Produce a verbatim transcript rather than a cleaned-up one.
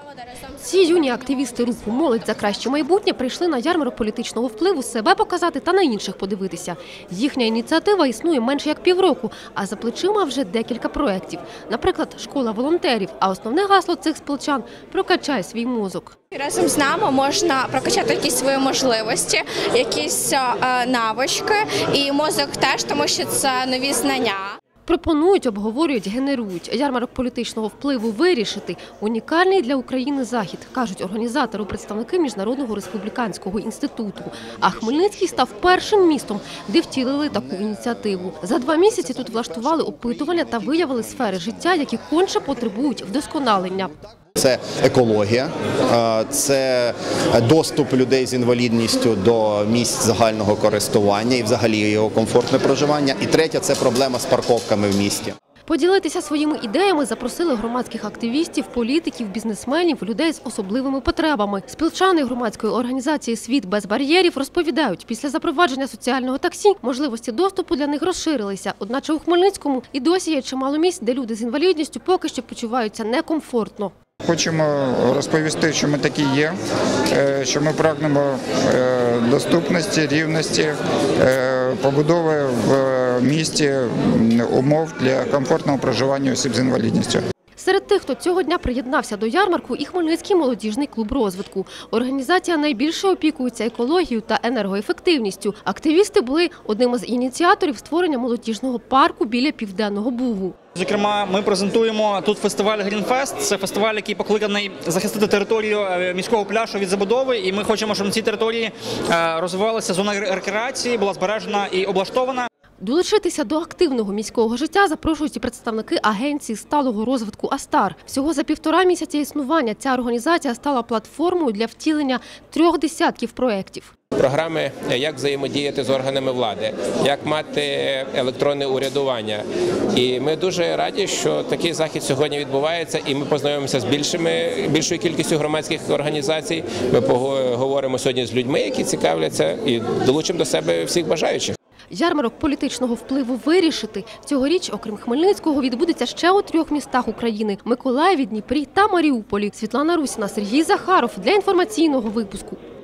Ці юні активісти руху «Молодь за краще майбутнє» прийшли на ярмарок політичного впливу себе показати та на інших подивитися. Їхня ініціатива існує менше як півроку, а за плечима вже декілька проєктів. Наприклад, школа волонтерів, а основне гасло цих сполчан – «Прокачай свій мозок». Разом з нами можна прокачати якісь свої можливості, якісь навички, і мозок теж, тому що це нові знання. Пропонують, обговорюють, генерують. Ярмарок політичного впливу вирішити – унікальний для України захід, кажуть організатори, представники Міжнародного республіканського інституту. А Хмельницький став першим містом, де втілили таку ініціативу. За два місяці тут влаштували опитування та виявили сфери життя, які конче потребують вдосконалення. Це екологія, це доступ людей з інвалідністю до місць загального користування і взагалі його комфортне проживання. І третє – це проблема з парковками в місті. Поділитися своїми ідеями запросили громадських активістів, політиків, бізнесменів, людей з особливими потребами. Спілчани громадської організації «Світ без бар'єрів» розповідають, після запровадження соціального таксі можливості доступу для них розширилися. Одначе у Хмельницькому і досі є чимало місць, де люди з інвалідністю поки що почуваються некомфортно. Хочемо розповісти, що ми такі є, що ми прагнемо доступності, рівності, побудови в місті умов для комфортного проживання осіб з інвалідністю. Серед тих, хто цього дня приєднався до ярмарку, і Хмельницький молодіжний клуб розвитку. Організація найбільше опікується екологією та енергоефективністю. Активісти були одним з ініціаторів створення молодіжного парку біля Південного Бугу. Зокрема, ми презентуємо тут фестиваль «Грінфест». Це фестиваль, який покликаний захистити територію міського пляжу від забудови. І ми хочемо, щоб на цій території розвивалася зона рекреації, була збережена і облаштована. Долучитися до активного міського життя запрошують і представники агенції сталого розвитку «Астар». Всього за півтора місяця існування ця організація стала платформою для втілення трьох десятків проєктів. Програми, як взаємодіяти з органами влади, як мати електронне урядування. І ми дуже раді, що такий захід сьогодні відбувається, і ми познайомимося з більшими, більшою кількістю громадських організацій. Ми поговоримо сьогодні з людьми, які цікавляться, і долучимо до себе всіх бажаючих. Ярмарок політичного впливу вирішити. Цьогоріч, окрім Хмельницького, відбудеться ще у трьох містах України – Миколаєві, Дніпрі та Маріуполі. Світлана Русіна, Сергій Захаров для інформаційного випуску.